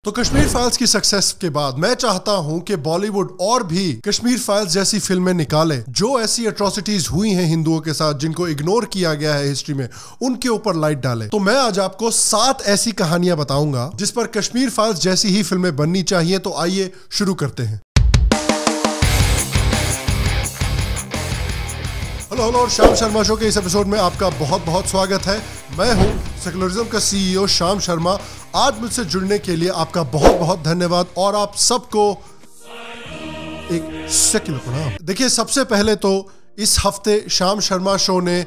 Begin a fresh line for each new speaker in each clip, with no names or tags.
तो कश्मीर फाइल्स की सक्सेस के बाद मैं चाहता हूं कि बॉलीवुड और भी कश्मीर फाइल्स जैसी फिल्में निकाले जो ऐसी एट्रोसिटीज हुई हैं हिंदुओं के साथ जिनको इग्नोर किया गया है हिस्ट्री में, उनके ऊपर लाइट डाले। तो मैं आज आपको 7 ऐसी कहानियां बताऊंगा जिस पर कश्मीर फाइल्स जैसी ही फिल्में बननी चाहिए। तो आइए शुरू करते हैं। हेलो और श्याम शर्मा शो के इस एपिसोड में आपका बहुत बहुत स्वागत है। मैं हूं सेकुलरिज्म का सीईओ श्याम शर्मा। आज मुझसे जुड़ने के लिए आपका बहुत बहुत धन्यवाद और आप सबको एक सेकुलर प्रणाम। देखिए, सबसे पहले तो इस हफ्ते श्याम शर्मा शो ने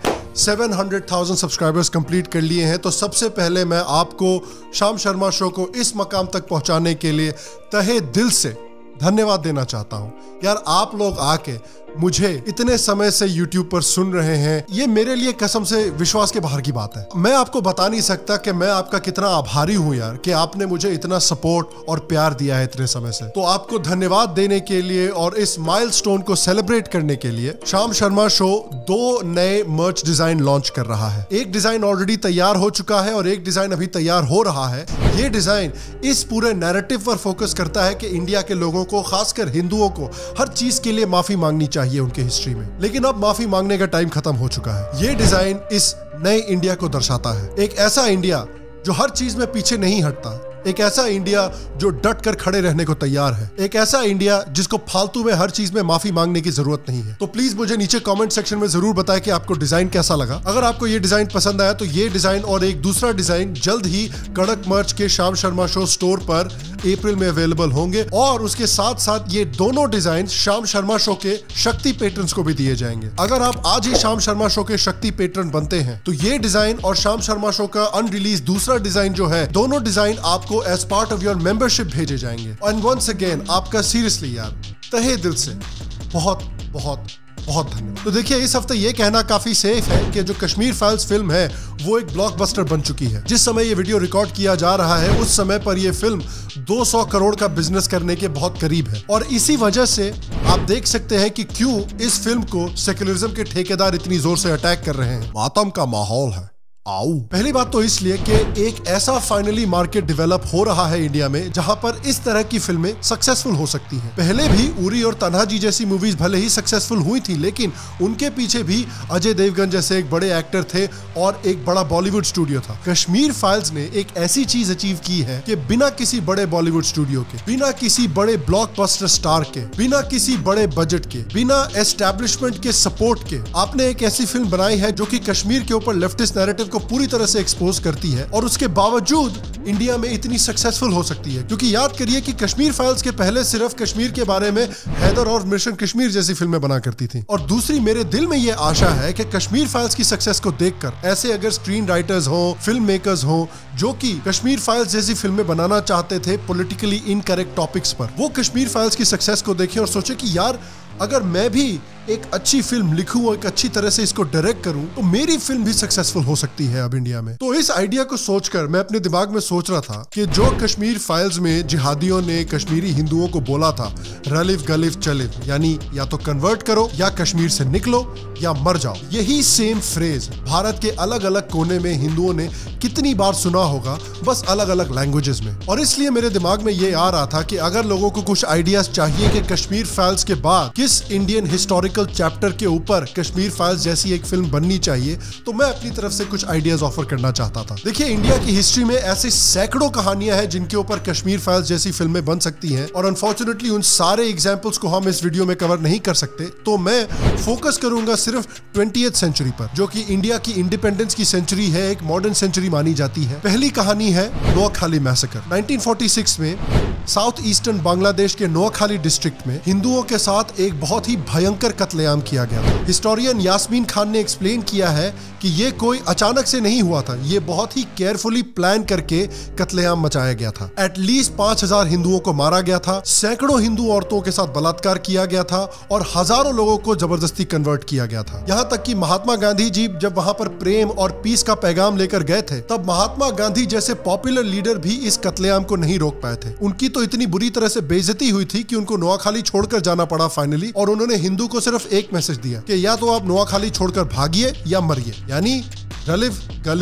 700,000 सब्सक्राइबर्स कंप्लीट कर लिए हैं। तो सबसे पहले मैं आपको श्याम शर्मा शो को इस मकाम तक पहुंचाने के लिए तहे दिल से धन्यवाद देना चाहता हूं। यार, आप लोग आके मुझे इतने समय से YouTube पर सुन रहे हैं, ये मेरे लिए कसम से विश्वास के बाहर की बात है। मैं आपको बता नहीं सकता कि मैं आपका कितना आभारी हूं यार, कि आपने मुझे इतना सपोर्ट और प्यार दिया है इतने समय से। तो आपको धन्यवाद देने के लिए और इस माइलस्टोन को सेलिब्रेट करने के लिए श्याम शर्मा शो 2 नए मर्च डिजाइन लॉन्च कर रहा है। एक डिजाइन ऑलरेडी तैयार हो चुका है और एक डिजाइन अभी तैयार हो रहा है। ये डिजाइन इस पूरे नैरेटिव पर फोकस करता है कि इंडिया के लोगों को, खासकर हिंदुओं को, हर चीज के लिए माफी मांगनी चाहिए उनके हिस्ट्री में। लेकिन अब माफी मांगने का टाइम खत्म हो चुका है। ये डिजाइन इस नए इंडिया को दर्शाता है। एक ऐसा इंडिया जो हर चीज में पीछे नहीं हटता, एक ऐसा इंडिया जो डट कर खड़े रहने को तैयार है, एक ऐसा इंडिया जिसको फालतू में हर चीज में माफी मांगने की जरूरत नहीं है। तो प्लीज मुझे नीचे कमेंट सेक्शन में जरूर बताएं कि आपको डिजाइन कैसा लगा। अगर आपको ये डिजाइन पसंद आया तो ये डिजाइन और एक दूसरा डिजाइन जल्द ही कड़क मर्च के श्याम शर्मा शो स्टोर पर अप्रैल में अवेलेबल होंगे और उसके साथ साथ ये दोनों डिजाइन श्याम शर्मा शो के शक्ति पेट्रन्स को भी दिए जाएंगे। अगर आप आज ही श्याम शर्मा शो के शक्ति पेट्रन बनते हैं तो ये डिजाइन और श्याम शर्मा शो का अनरिलीज दूसरा डिजाइन जो है, दोनों डिजाइन आपको as part of your membership भेजे जाएंगे। एंड वंस अगेन आपका सीरियसली यार तहे दिल से बहुत बहुत बहुत धन्यवाद। तो देखिए, इस हफ्ते ये कहना काफी सेफ है कि जो कश्मीर फाइल्स फिल्म है वो एक ब्लॉकबस्टर बन चुकी है। जिस समय ये वीडियो रिकॉर्ड किया जा रहा है उस समय पर ये फिल्म 200 करोड़ का बिजनेस करने के बहुत करीब है। और इसी वजह से आप देख सकते हैं कि क्यों इस फिल्म को सेकुलरिज्म के ठेकेदार इतनी जोर से अटैक कर रहे हैं। मातम का माहौल है। आओ, पहली बात तो इसलिए कि एक ऐसा फाइनली मार्केट डेवलप हो रहा है इंडिया में जहां पर इस तरह की फिल्में सक्सेसफुल हो सकती हैं। पहले भी उरी और तन्हाजी जैसी मूवीज भले ही सक्सेसफुल हुई थी, लेकिन उनके पीछे भी अजय देवगन जैसे एक बड़े एक्टर थे और एक बड़ा बॉलीवुड स्टूडियो था। कश्मीर फाइल्स ने एक ऐसी चीज अचीव की है कि बिना किसी बड़े बॉलीवुड स्टूडियो के, बिना किसी बड़े ब्लॉकबस्टर स्टार के, बिना किसी बड़े बजट के, बिना एस्टैब्लिशमेंट के सपोर्ट के, आपने एक ऐसी फिल्म बनाई है जो कि कश्मीर के ऊपर लेफ्टिस्ट नैरेटिव को पूरी तरह से एक्सपोज करती है और उसके बावजूद इंडिया में इतनी सक्सेसफुल हो सकती है। क्योंकि याद करिए कि कश्मीर फाइल्स के पहले सिर्फ कश्मीर के बारे में हैदर और मिशन कश्मीर जैसी फिल्में बना करती थी। और दूसरी, मेरे दिल में यह आशा है कि कश्मीर फाइल्स की सक्सेस को देखकर ऐसे अगर स्क्रीन राइटर्स हो, फिल्म मेकर्स हो जो कि कश्मीर फाइल्स जैसी फिल्में बनाना चाहते थे पॉलिटिकली इनकरेक्ट टॉपिक्स पर, वो कश्मीर फाइल्स की सक्सेस को देखें और सोचे कि यार, अगर मैं भी एक अच्छी फिल्म लिखूं और एक अच्छी तरह से इसको डायरेक्ट करूं तो मेरी फिल्म भी सक्सेसफुल हो सकती है अब इंडिया में। तो इस आइडिया को सोचकर मैं अपने दिमाग में सोच रहा था कि जो कश्मीर फाइल्स में जिहादियों ने कश्मीरी हिंदुओं को बोला था, रलिफ गलिफ चलिफ, यानी या तो कन्वर्ट करो या कश्मीर से निकलो या मर जाओ, यही सेम फ्रेज भारत के अलग अलग कोने में हिंदुओं ने कितनी बार सुना होगा, बस अलग अलग लैंग्वेजेस में। और इसलिए मेरे दिमाग में ये आ रहा था कि अगर लोगों को कुछ आइडियाज चाहिए कि कश्मीर फाइल्स के बाद किस इंडियन हिस्टोरिकल चैप्टर के ऊपर कश्मीर फाइल्स जैसी एक फिल्म बननी चाहिए, तो मैं अपनी तरफ से कुछ आइडियाज ऑफर करना चाहता था। देखिए, इंडिया की हिस्ट्री में ऐसे सैकड़ों कहानियां हैं जिनके ऊपर कश्मीर फाइल्स जैसी फिल्में बन सकती हैं और अनफॉर्चुनेटली उन सारे एग्जांपल्स को हम इस वीडियो में कवर नहीं कर सकते। तो मैं फोकस करूंगा सिर्फ 20th सेंचुरी पर, जो कि इंडिया की इंडिपेंडेंस की सेंचुरी है, एक मॉडर्न सेंचुरी मानी जाती है। पहली कहानी है नोआखाली मैसेकर। 1946 में साउथ ईस्टर्न बांग्लादेश के नोआखाली डिस्ट्रिक्ट में हिंदुओं के साथ एक बहुत ही भयंकर कत्लेआम किया गया था। हिस्टोरियन यास्मीन खान ने एक्सप्लेन किया है कि ये कोई अचानक से नहीं हुआ था, ये बहुत ही केयरफुली प्लान करके कत्लेआम मचाया गया था। एटलीस्ट 5,000 हिंदुओं को मारा गया था, सैकड़ों हिंदू औरतों के साथ बलात्कार किया गया था और हजारों लोगों को जबरदस्ती कन्वर्ट किया गया था। यहाँ तक कि महात्मा गांधी जी जब वहां पर प्रेम और पीस का पैगाम लेकर गए थे, तब महात्मा गांधी जैसे पॉपुलर लीडर भी इस कत्लेआम को नहीं रोक पाए थे। उनकी तो इतनी बुरी तरह से बेइज्जती हुई थी कि उनको नोआखाली छोड़कर जाना पड़ा फाइनली, और उन्होंने हिंदू को सिर्फ एक मैसेज दिया कि या तो आप नोआखाली छोड़कर भागिए या मरिए, यानी रलिफ गलिफ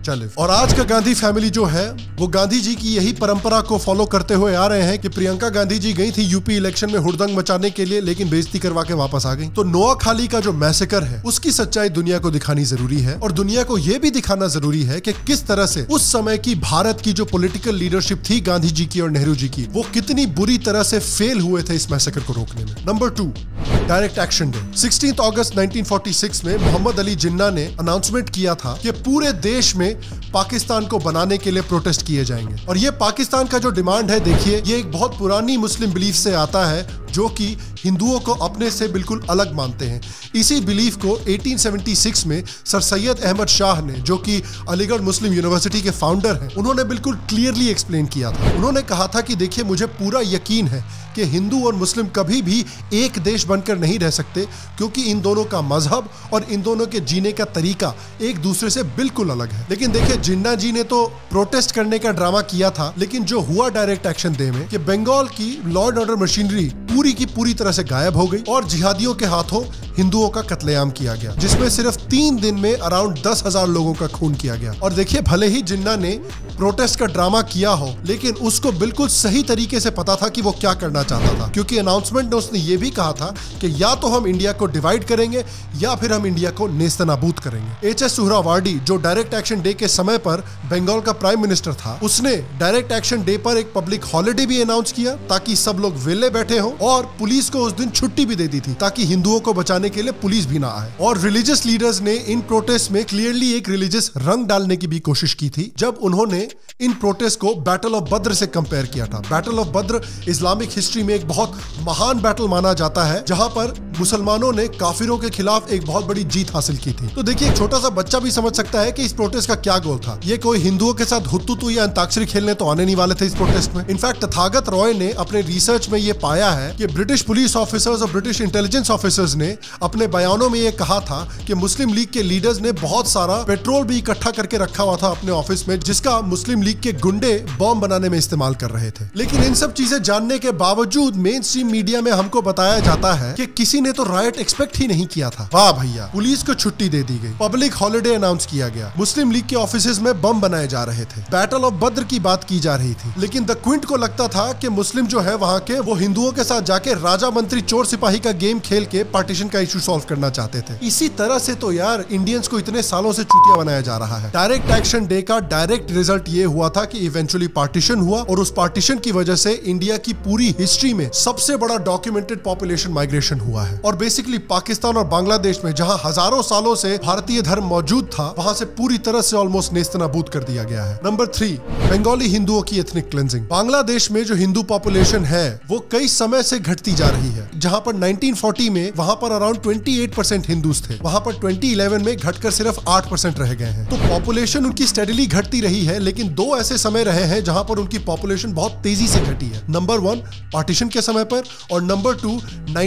चले। और आज का गांधी फैमिली जो है वो गांधी जी की यही परंपरा को फॉलो करते हुए आ रहे हैं कि प्रियंका गांधी जी गई थी यूपी इलेक्शन में हुड़दंग मचाने के लिए, लेकिन बेइज्जती करवा के वापस आ गई। तो नोआखाली का जो मैसेकर है उसकी सच्चाई दुनिया को दिखानी जरूरी है, और दुनिया को यह भी दिखाना जरूरी है कि किस तरह से उस समय की भारत की जो पॉलिटिकल लीडरशिप थी गांधी जी की और नेहरू जी की, वो कितनी बुरी तरह से फेल हुए थे इस मैसेकर को रोकने में। Number 2, direct action day. 16 अगस्त 1946 में मोहम्मद अली जिन्ना ने अनाउंसमेंट किया था कि पूरे देश में पाकिस्तान को बनाने के लिए प्रोटेस्ट किए जाएंगे। और ये पाकिस्तान का जो डिमांड है, देखिए, ये एक बहुत पुरानी मुस्लिम बिलीफ से आता है जो कि हिंदुओं को अपने से बिल्कुल अलग मानते हैं। इसी बिलीफ को 1876 में सर सैयद अहमद शाह ने, जो कि अलीगढ़ मुस्लिम यूनिवर्सिटी के फाउंडर हैं, उन्होंने बिल्कुल क्लियरली एक्सप्लेन किया था। उन्होंने कहा था कि देखिए, मुझे पूरा यकीन है कि हिंदू और मुस्लिम कभी भी एक देश बनकर नहीं रह सकते, क्योंकि इन दोनों का मजहब और इन दोनों के जीने का तरीका एक दूसरे से बिल्कुल अलग है। लेकिन देखिए, जिन्ना जी ने तो प्रोटेस्ट करने का ड्रामा किया था, लेकिन जो हुआ डायरेक्ट एक्शन डे में कि बंगाल की लॉ एंड ऑर्डर मशीनरी पूरी की पूरी तरह से गायब हो गई और जिहादियों के हाथों हिंदुओं का कत्लेआम किया गया, जिसमें सिर्फ 3 दिन में अराउंड 10,000 लोगों का खून किया गया। और देखिए, भले ही जिन्ना ने प्रोटेस्ट का ड्रामा किया हो, लेकिन उसको बिल्कुल सही तरीके से पता था कि वो क्या करना चाहता था, क्योंकि अनाउंसमेंट में उसने ये भी कहा था कि या तो हम इंडिया को डिवाइड करेंगे या फिर हम इंडिया को नेस्तनाबूद करेंगे। एच.एस. सुहरावार्डी, जो डायरेक्ट एक्शन डे के समय पर बंगाल का प्राइम मिनिस्टर था, उसने डायरेक्ट एक्शन डे पर एक पब्लिक हॉलिडे भी अनाउंस किया ताकि सब लोग वेले बैठे हों, और पुलिस को उस दिन छुट्टी भी दे दी थी ताकि हिंदुओं को बचाने के लिए पुलिस भी ना आए। और रिलीजियस लीडर्स ने इन प्रोटेस्ट में क्लियरली एक रिलीजियस रंग डालने की भी कोशिश की थी, जब उन्होंने इन प्रोटेस्ट को बैटल ऑफ बद्र से कंपेयर किया था। Battle of Badr Islamic history में एक बहुत महान बैटल माना जाता है, जहां पर मुसलमानों ने काफिरों के खिलाफ एक बहुत बड़ी जीत हासिल की थी। तो देखिए, एक छोटा सा बच्चा भी समझ सकता है कि इस प्रोटेस्ट का क्या गोल था। ये कोई हिंदुओं के साथ हुत्तुतू या अंताक्षरी खेलने तो आने नहीं वाले थे इस प्रोटेस्ट में। इनफैक्ट तथागत रॉय ने अपने रिसर्च में ये पाया है कि ब्रिटिश पुलिस ऑफिसर्स और ब्रिटिश इंटेलिजेंस ऑफिसर्स ने अपने बयानों में ये कहा था कि मुस्लिम लीग के लीडर्स ने बहुत सारा पेट्रोल भी इकट्ठा करके रखा हुआ था अपने ऑफिस में, जिसका मुस्लिम लीग के गुंडे बॉम्ब बनाने में इस्तेमाल कर रहे थे। लेकिन इन सब चीजें जानने के बावजूद मेन स्ट्रीम मीडिया में हमको बताया जाता है कि किसी ने तो राइट एक्सपेक्ट ही नहीं किया था। वाह भैया, पुलिस को छुट्टी दे दी गई, पब्लिक हॉलिडे अनाउंस किया गया, मुस्लिम लीग के ऑफिसेज में बम बनाए जा रहे थे, बैटल ऑफ बद्र की बात की जा रही थी। लेकिन द क्विंट को लगता था कि मुस्लिम जो है वहां के, वो हिंदुओं के साथ जाके राजा मंत्री चोर सिपाही का गेम खेल के पार्टीशन का इशू सॉल्व करना चाहते थे। इसी तरह से तो यार इंडियंस को इतने सालों से चूतिया बनाया जा रहा है। डायरेक्ट एक्शन डे का डायरेक्ट रिजल्ट ये हुआ था कि इवेंचुअली पार्टीशन हुआ, और उस पार्टीशन की वजह से इंडिया की पूरी हिस्ट्री में सबसे बड़ा डॉक्यूमेंटेड पॉपुलेशन माइग्रेशन हुआ है। और बेसिकली पाकिस्तान और बांग्लादेश में जहां हजारों सालों से भारतीय धर्म मौजूद था, वहां से पूरी तरह से ऑलमोस्ट नेस्तनाबूद कर दिया गया है। नंबर 3, बंगाली हिंदुओं की एथनिक क्लेंजिंग। बांग्लादेश में जो हिंदू पॉपुलेशन है वो कई समय से घटती जा रही है। जहां पर 1940 में वहां पर अराउंड 28% हिंदूज थे, वहां पर 2011 में घटकर सिर्फ 8% रह गए हैं। तो पॉपुलेशन उनकी स्टेडीली घटती रही है, लेकिन 2 ऐसे समय रहे हैं जहां पर उनकी पॉपुलेशन बहुत तेजी से घटी है। नंबर 1 पार्टीशन के समय पर, और नंबर 2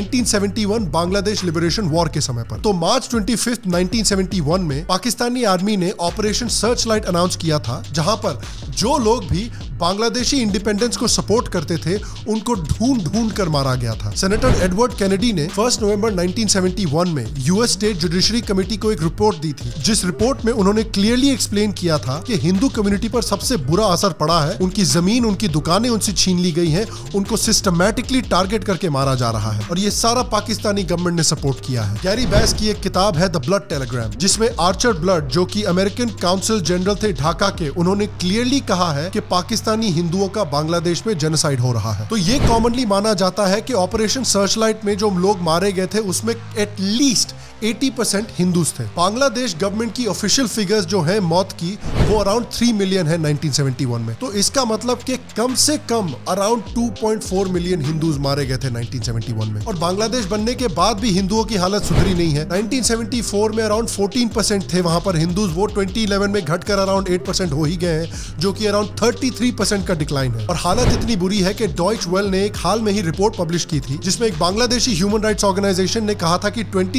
1971 बांग्लादेश लिबरेशन वॉर के समय पर। तो मार्च 25, 1971 में पाकिस्तानी आर्मी ने ऑपरेशन सर्च लाइट अनाउंस किया था, जहां पर जो लोग भी बांग्लादेशी इंडिपेंडेंस को सपोर्ट करते थे उनको ढूंढ ढूंढ कर मारा गया था। सेनेटर एडवर्ड कैनेडी ने 1 नवंबर 1971 में यूएस स्टेट जुडिशरी कमेटी को एक रिपोर्ट दी थी, जिस रिपोर्ट में उन्होंने क्लियरली एक्सप्लेन किया था कि हिंदू कम्युनिटी पर सबसे बुरा असर पड़ा है, उनकी जमीन, उनकी दुकानें उनसे छीन ली गई हैं, उनको सिस्टमैटिकली टारगेट करके मारा जा रहा है, और ये सारा पाकिस्तानी गवर्नमेंट ने सपोर्ट किया है। गैरी बैस की एक किताब है द ब्लड टेलीग्राम, जिसमें आर्चर ब्लड, जो कि अमेरिकन काउंसिल जनरल थे ढाका के, उन्होंने क्लियरली कहा है कि पाकिस्तानी हिंदुओं का बांग्लादेश में जेनोसाइड हो रहा है। तो ये कॉमनली माना जाता है कि ऑपरेशन सर्चलाइट में जो लोग मारे गए थे उसमें एटलीस्ट 80% हिंदूज थे। बांग्लादेश गवर्नमेंट की ऑफिशियल फिगर्स जो है मौत की, वो अराउंड 3 मिलियन है 1971 में। तो इसका मतलब कि कम से कम अराउंड 2.4 मिलियन हिंदूज मारे गए थे 1971 में। और बांग्लादेश बनने के बाद भी हिंदुओं की हालत सुधरी नहीं है। 1974 में अराउंड 14% थे वहां पर हिंदूज, वो 2011 में घटकर अराउंड 8% हो ही गए हैं, जो कि अराउंड 33% का डिक्लाइन है। और हालत इतनी बुरी है कि डॉइच वेल ने एक हाल में ही रिपोर्ट पब्लिश की थी, जिसमें एक बांग्लादेशी ह्यूमन राइट्स ऑर्गेनाइजेशन ने कहा था कि 2013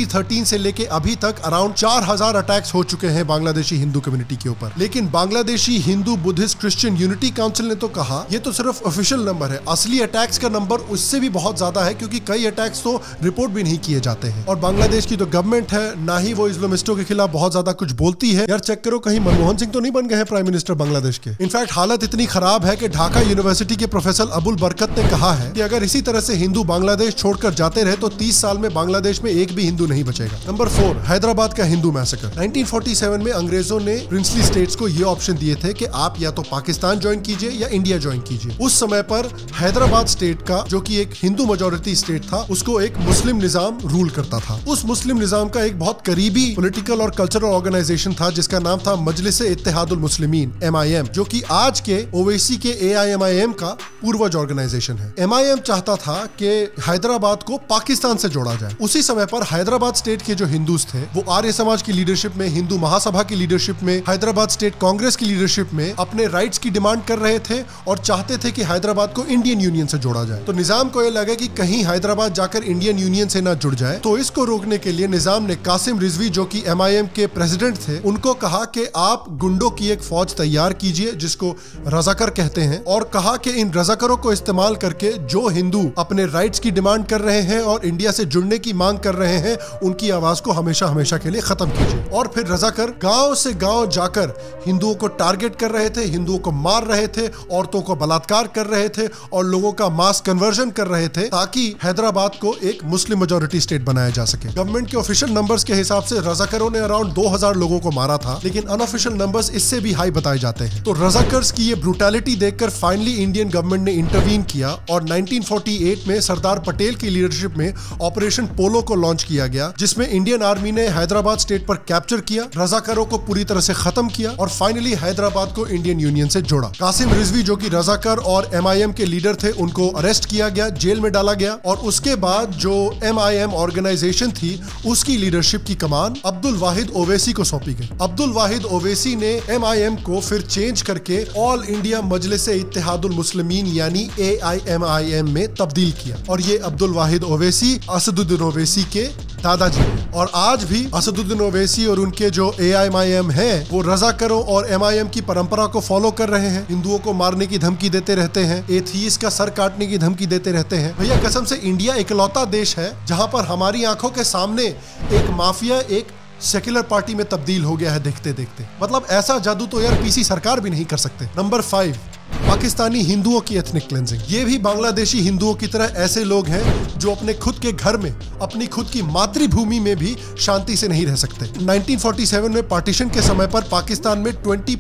से लेके अभी तक अराउंड 4000 अटैक्स हो चुके हैं बांग्लादेशी हिंदू कम्युनिटी के ऊपर। लेकिन Bangladeshi Hindu Buddhist Christian Unity Council ने तो कहा ये तो सिर्फ ऑफिशियल नंबर है, असली अटैक्स का नंबर उससे भी बहुत ज्यादा है, क्योंकि कई अटैक्स तो रिपोर्ट भी नहीं किए जाते हैं। और बांग्लादेश की तो गवर्नमेंट है ना ही वो इस्लामिस्टों के खिलाफ बहुत ज्यादा कुछ बोलती है। यार चेक करो, कहीं मनमोहन सिंह तो नहीं बन गए हैं प्राइम मिनिस्टर बांग्लादेश के। इनफैक्ट हालत इतनी खराब है कि ढाका यूनिवर्सिटी के प्रोफेसर अबुल बरकत ने कहा है कि अगर इसी तरह से हिंदू बांग्लादेश छोड़कर जाते रहे तो 30 साल में बांग्लादेश में एक भी हिंदू नहीं बचेगा। नंबर 4, हैदराबाद का हिंदू मैसेकर। 1947 में अंग्रेजों ने प्रिंसली स्टेट्स को ये ऑप्शन दिए थे कि आप या तो पाकिस्तान ज्वाइन कीजिए या इंडिया ज्वाइन कीजिए। उस समय पर हैदराबाद स्टेट का, जो कि एक हिंदू मेजॉरिटी स्टेट था, उसको एक मुस्लिम निजाम रूल करता था। उस मुस्लिम निजाम का एक बहुत करीबी पॉलिटिकल और कल्चरल ऑर्गेनाइजेशन था जिसका नाम था मजलिस इत्तेहादुल मुस्लिमीन, MIM, जो कि आज के ओवैसी के AIMIM का पूर्वज ऑर्गेनाइजेशन है। MIM चाहता था कि हैदराबाद को पाकिस्तान से जोड़ा जाए। उसी समय पर हैदराबाद स्टेट के जो हिंदूज थे वो आर्य समाज की लीडरशिप में, हिंदू महासभा की लीडरशिप में, हैदराबाद स्टेट कांग्रेस की लीडरशिप में अपने राइट्स की डिमांड कर रहे थे और चाहते थे कि हैदराबाद को इंडियन यूनियन से जोड़ा जाए। तो निजाम को यह लगा कि कहीं हैदराबाद जाकर इंडियन यूनियन से ना जुड़ जाए, तो इसको रोकने के लिए निजाम ने कासिम रिजवी, जो कि MIM के प्रेसिडेंट थे, उनको कहा कि आप गुंडों की एक फौज तैयार कीजिए जिसको रजाकर कहते हैं, और कहा कि इन रजाकरों को इस्तेमाल करके जो हिंदू अपने राइट्स की डिमांड कर रहे हैं और इंडिया से जुड़ने की मांग कर रहे हैं, उनकी आवाज को हमेशा हमेशा के लिए खत्म कीजिए। और फिर रजाकर गांव से गांव जाकर हिंदुओं को टारगेट कर रहे थे, हिंदुओं को मार रहे थे, औरतों को बलात्कार कर रहे थे और लोगों का मास कन्वर्जन कर रहे थे, ताकि हैदराबाद को एक मुस्लिम मेजॉरिटी स्टेट बनाया जा सके। गवर्नमेंट के ऑफिशियल नंबर्स के हिसाब से रजाकरों ने अराउंड 2000 लोगों को मारा था, लेकिन अनऑफिशियल नंबर्स इससे भी हाई बताए जाते हैं। तो रजाकर्स की ये ब्रूटैलिटी देखकर फाइनली इंडियन गवर्नमेंट ने इंटरवीन किया और 1948 में सरदार पटेल की लीडरशिप में ऑपरेशन पोलो को लॉन्च किया गया, जिसमें इंडियन आर्मी ने हैदराबाद स्टेट पर कैप्चर किया, रजाकरों को पूरी तरह से खत्म किया और फाइनली हैदराबाद को इंडियन यूनियन से जोड़ा। कासिम रिजवी, जो कि रजाकर और MIM के लीडर थे, उनको अरेस्ट किया गया, जेल में डाला गया और उसके बाद जो MIM ऑर्गेनाइजेशन थी उसकी लीडरशिप की कमान अब्दुल वाहिद ओवैसी को सौंपी गई। अब्दुल वाहिद ओवैसी ने MIM को फिर चेंज करके ऑल इंडिया मजलिस इत्तेहादुल मुस्लिमीन यानी AIMIM में तब्दील किया और ये अब्दुल वाहिद ओवैसी असदुद्दीन ओवैसी के दादाजी हैं। और आज भी असदुद्दीन ओवैसी और उनके जो AIMIM है वो रजाकरों और MIM की परंपरा को फॉलो कर रहे हैं, हिंदुओं को मारने की धमकी देते रहते हैं, एथीस्ट का सर काटने की धमकी देते रहते हैं। भैया कसम से इंडिया इकलौता देश है जहां पर हमारी आंखों के सामने एक माफिया एक सेक्युलर पार्टी में तब्दील हो गया है देखते देखते। मतलब ऐसा जादू तो यार पीसी सरकार भी नहीं कर सकते। नंबर 5, पाकिस्तानी हिंदुओं की एथनिक क्लेंजिंग। ये भी बांग्लादेशी हिंदुओं की तरह ऐसे लोग हैं जो अपने खुद के घर में, अपनी खुद की मातृभूमि में भी शांति से नहीं रह सकते। 1947 में पार्टीशन के समय पर पाकिस्तान में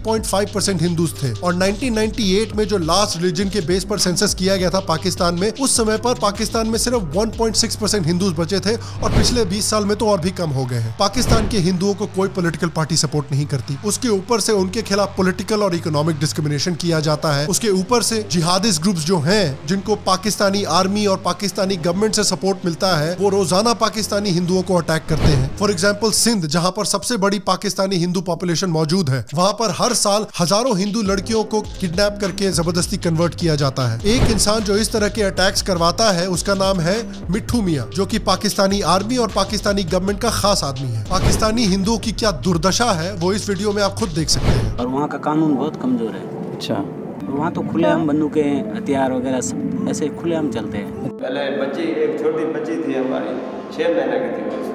20.5% हिंदूज थे और 1998 में जो लास्ट रिलीजन के बेस पर सेंसस किया गया था पाकिस्तान में, उस समय पर पाकिस्तान में सिर्फ 1.6% हिंदूज बचे थे और पिछले 20 साल में तो और भी कम हो गए हैं। पाकिस्तान के हिंदुओं को कोई पॉलिटिकल पार्टी सपोर्ट नहीं करती, उसके ऊपर से उनके खिलाफ पॉलिटिकल और इकोनॉमिक डिस्क्रिमिनेशन किया जाता है, उसके ऊपर से जिहादिस्ट ग्रुप्स जो हैं जिनको पाकिस्तानी आर्मी और पाकिस्तानी गवर्नमेंट से सपोर्ट मिलता है, वो रोजाना पाकिस्तानी हिंदुओं को अटैक करते हैं। फॉर एग्जांपल सिंध, जहां पर सबसे बड़ी पाकिस्तानी हिंदू पॉपुलेशन मौजूद है, वहां पर हर साल हजारों हिंदू लड़कियों को किडनैप करके जबरदस्ती कन्वर्ट किया जाता है। एक इंसान जो इस तरह के अटैक्स करवाता है उसका नाम है मिट्ठू मियां, जो कि पाकिस्तानी आर्मी और पाकिस्तानी गवर्नमेंट का खास आदमी है। पाकिस्तानी हिंदुओं की क्या दुर्दशा है वो इस वीडियो में आप खुद देख सकते हैं।
और वहाँ का कानून बहुत कमजोर है। अच्छा, वहाँ तो खुलेआम बंदूकें, हथियार वगैरह सब ऐसे खुलेआम चलते हैं।
पहले बच्ची, एक छोटी बच्ची थी हमारी, 6 महीने की थी वो,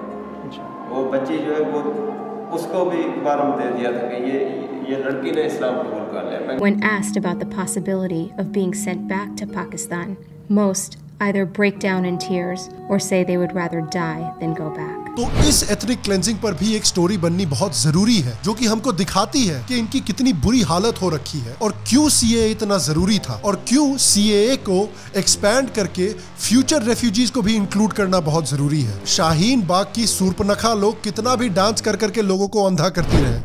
वो बच्ची जो है वो उसको भी बारम दे दिया था कि ये लड़की ने इस्लाम कबूल कर लिया।
When asked about the possibility of being sent back to Pakistan, most either break down in tears or say they would rather die than go back.
तो इस एथनिक क्लेंजिंग पर भी एक स्टोरी बननी बहुत जरूरी है जो कि हमको दिखाती है कि इनकी कितनी बुरी हालत हो रखी है और क्यों CAA इतना जरूरी था और क्यों CAA को एक्सपैंड करके फ्यूचर रेफ्यूजीज को भी इंक्लूड करना बहुत जरूरी है। शाहीन बाग की सूर्पनखा लोग कितना भी डांस कर करके लोगों को अंधा करती रहे,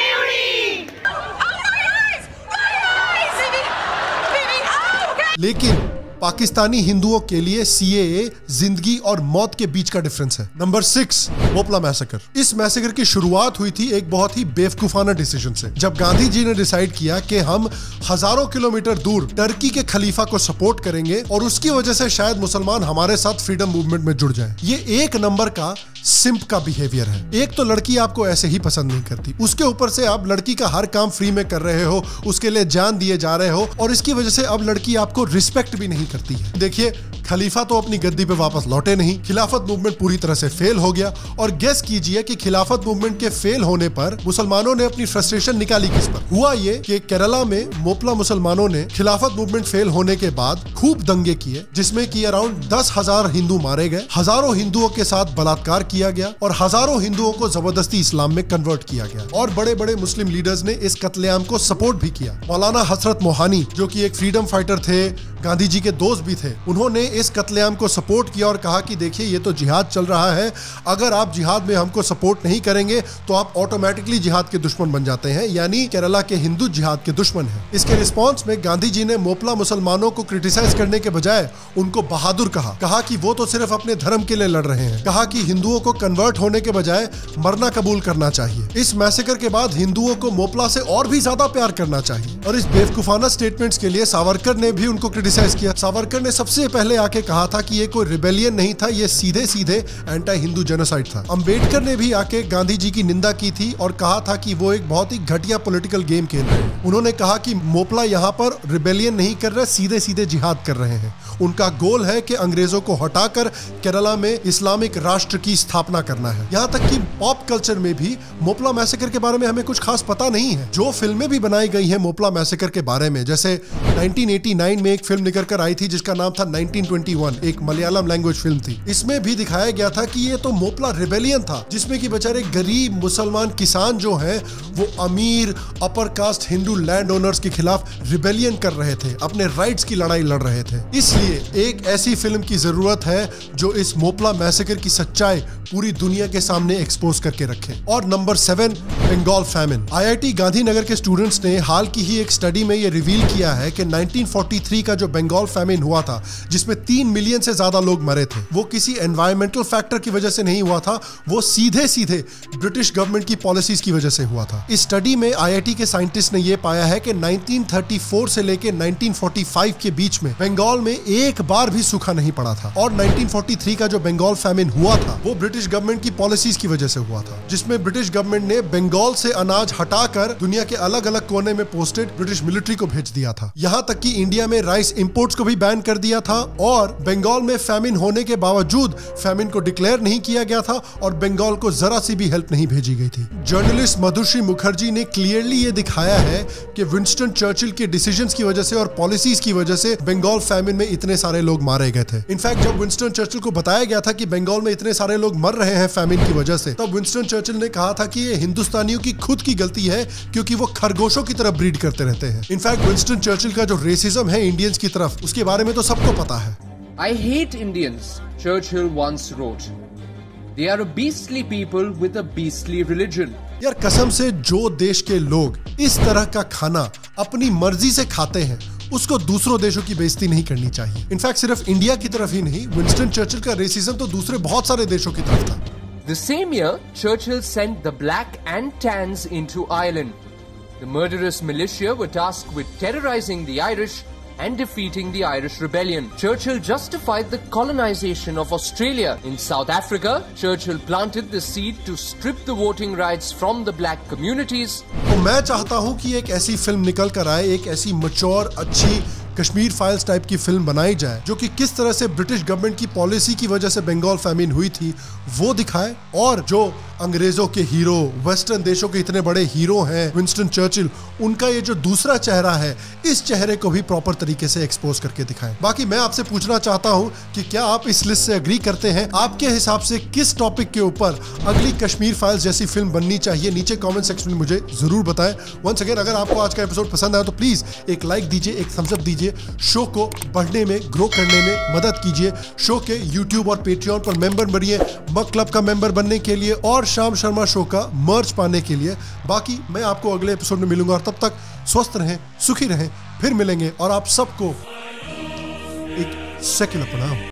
लेकिन पाकिस्तानी हिंदुओं के लिए CAA जिंदगी और मौत के बीच का डिफरेंस है। Number 6, Moplah massacre. इस मैसेकर की शुरुआत हुई थी एक बहुत ही बेवकूफाना डिसीजन से, जब गांधी जी ने डिसाइड किया कि हम हजारों किलोमीटर दूर टर्की के खलीफा को सपोर्ट करेंगे और उसकी वजह से शायद मुसलमान हमारे साथ फ्रीडम मूवमेंट में जुड़ जाएं। ये एक नंबर का सिंप का बिहेवियर है। एक तो लड़की आपको ऐसे ही पसंद नहीं करती, उसके ऊपर से आप लड़की का हर काम फ्री में कर रहे हो, उसके लिए जान दिए जा रहे हो और इसकी वजह से अब लड़की आपको रिस्पेक्ट भी नहीं करती है। देखिए, खलीफा तो अपनी गद्दी पे वापस लौटे नहीं, खिलाफत मूवमेंट पूरी तरह से फेल हो गया और गेस कीजिए कि खिलाफत मूवमेंट के फेल होने पर मुसलमानों ने अपनी फ्रस्ट्रेशन निकाली किस पर। हुआ ये कि केरला में मोपला मुसलमानों ने खिलाफत मूवमेंट फेल होने के बाद खूब दंगे किए, जिसमें कि अराउंड 10,000 हिंदू मारे गए, हजारों हिंदुओं के साथ बलात्कार किया गया और हजारों हिंदुओं को जबरदस्ती इस्लाम में कन्वर्ट किया गया और बड़े बड़े मुस्लिम लीडर्स ने इस कत्लेआम को सपोर्ट भी किया। मौलाना हसरत मोहानी, जो कि एक फ्रीडम फाइटर थे, गांधी जी के दोस्त भी थे, उन्होंने इस कत्लेआम को सपोर्ट किया और कहा कि देखिए ये तो जिहाद चल रहा है, अगर आप जिहाद में हमको सपोर्ट नहीं करेंगे तो आप ऑटोमेटिकली जिहाद के दुश्मन बन जाते हैं, यानी केरला के हिंदू जिहाद के दुश्मन हैं। इसके रिस्पॉन्स में गांधी जी ने मोपला मुसलमानों को क्रिटिसाइज करने के बजाय उनको बहादुर कहा कि वो तो सिर्फ अपने धर्म के लिए लड़ रहे हैं, कहा कि हिंदुओं को कन्वर्ट होने के बजाय मरना कबूल करना चाहिए। इस मैसेकर के बाद हिंदुओं को मोपला से और भी ज्यादा प्यार करना चाहिए और इस बेवकूफाना स्टेटमेंट्स के लिए सावरकर ने भी उनको क्रिटिसाइज किया। सावरकर ने सबसे पहले आके कहा था कि ये कोई रिबेलियन नहीं था, ये सीधे सीधे एंटी हिंदू जेनोसाइड था। अंबेडकर ने भी आके गांधी जी की निंदा की थी और कहा था कि वो एक बहुत ही घटिया पॉलिटिकल गेम खेल रहे हैं। उन्होंने कहा कि मोपला यहाँ पर रिबेलियन नहीं कर रहे, सीधे सीधे जिहाद कर रहे हैं। उनका गोल है कि अंग्रेजों को हटाकर केरला में इस्लामिक राष्ट्र की स्थापना करना है। यहाँ तक कि पॉप कल्चर में भी मोपला मैसेकर के बारे में हमें कुछ खास पता नहीं है। जो फिल्में भी बनाई गई हैं मोपला मैसेकर के बारे में, जैसे 1989 में एक फिल्म निकल कर आई थी जिसका नाम था 1921, एक मलयालम लैंग्वेज फिल्म थी। इसमें भी दिखाया गया था कि ये तो मोपला रिबेलियन था, जिसमें कि बेचारे गरीब मुसलमान किसान जो हैं वो अमीर upper caste Hindu land owners के खिलाफ रिबेलियन कर रहे थे, अपने राइट्स की लड़ाई लड़ रहे थे। इसलिए एक ऐसी फिल्म की जरूरत है जो इस मोपला मैसेकर की सच्चाई पूरी दुनिया के सामने एक्सपोज करके रखे। और number 7, Bengal famine. IIT Gandhinagar के स्टूडेंट्स ने हाल की ही एक स्टडी में ये रिवील किया है कि 1943 का जो बंगाल फैमिन हुआ था, जिसमें 3 मिलियन से ज्यादा लोग मरे थे, वो किसी एनवायरमेंटल फैक्टर की वजह से नहीं हुआ था, वो सीधे सीधे ब्रिटिश गवर्नमेंट की पॉलिसीज की वजह से हुआ था। इस स्टडी में IIT के साइंटिस्ट ने यह पाया है कि 1934 से लेकर 1945 के बीच में बंगाल में एक बार भी सूखा नहीं पड़ा था और 1943 का जो बंगाल फैमिन हुआ था वो ब्रिटिश गवर्नमेंट की पॉलिसीज की वजह से हुआ था, जिसमें ब्रिटिश गवर्नमेंट ने बंगाल से अनाज हटाकर दुनिया के अलग अलग कोने में पोस्टेड ब्रिटिश मिलिट्री को भेज दिया था। यहाँ तक कि इंडिया में राइस इंपोर्ट्स को भी बैन कर दिया था और बंगाल में फैमिन होने के बावजूद फैमिन को डिक्लेयर नहीं किया गया था और बंगाल को जरा सी भी हेल्प नहीं भेजी गई थी। जर्नलिस्ट मधुश्री मुखर्जी ने क्लियरली ये दिखाया है कि विंस्टन चर्चिल के डिसीजंस की वजह से और पॉलिसीज की वजह से बंगाल फैमिन में इतने सारे लोग मारे गए थे। इनफैक्ट जब विंस्टन चर्चिल को बताया गया था कि बंगाल में इतने सारे लोग मर रहे हैं फैमिन की वजह से, तब विंस्टन चर्चिल ने कहा था कि ये हिंदुस्तानियों की खुद की गलती है क्योंकि वो खरगोशों की तरफ ब्रीड करते रहते हैं। इनफैक्ट विंस्टन चर्चिल का जो रेसिज्म है इंडियंस की तरफ, उसके बारे में तो सबको पता है।
I hate Indians, Churchill once wrote. They are a beastly people with a beastly religion.
यार कसम से, जो देश के लोग इस तरह का खाना अपनी मर्जी से खाते हैं उसको दूसरों देशों की बेइज्जती नहीं करनी चाहिए। इनफैक्ट सिर्फ इंडिया की तरफ ही नहीं, विंस्टन चर्चिल का रेसिज्म तो दूसरे बहुत सारे देशों की तरफ था।
The same year, Churchill sent the Black and Tans into Ireland. The murderous militia were tasked with terrorizing the Irish and defeating the Irish rebellion. Churchill justified the colonization of Australia. In South Africa, Churchill planted the seed to strip the voting rights from the black communities.
तो मैं चाहता हूं कि एक ऐसी film निकल कर आए, एक ऐसी मैच्योर अच्छी कश्मीर फाइल्स टाइप की फिल्म बनाई जाए जो कि किस तरह से ब्रिटिश गवर्नमेंट की पॉलिसी की वजह से बंगाल फैमिन हुई थी वो दिखाए, और जो अंग्रेजों के हीरो, वेस्टर्न देशों के इतने बड़े हीरो हैं विंस्टन चर्चिल, उनका ये जो दूसरा चेहरा है, इस चेहरे को भी प्रॉपर तरीके से एक्सपोज करके दिखाएं। बाकी मैं आपसे पूछना चाहता हूं कि क्या आप इस लिस्ट से एग्री करते हैं? आपके हिसाब से किस टॉपिक के ऊपर अगली कश्मीर फाइल्स जैसी फिल्म बननी चाहिए? नीचे कमेंट सेक्शन में मुझे जरूर बताएं। वंस अगेन, अगर आपको आज का एपिसोड पसंद आया तो प्लीज एक लाइक दीजिए, एक थम्स अप दीजिए, शो को बढ़ने में, ग्रो करने में मदद कीजिए। शो के यूट्यूब और पेट्रियन पर मेंबर बनिए मग क्लब का मेंबर बनने के लिए और शाम शर्मा शो का मर्च पाने के लिए। बाकी मैं आपको अगले एपिसोड में मिलूंगा और तब तक स्वस्थ रहें, सुखी रहें, फिर मिलेंगे और आप सबको एक सेक्युलर प्रणाम।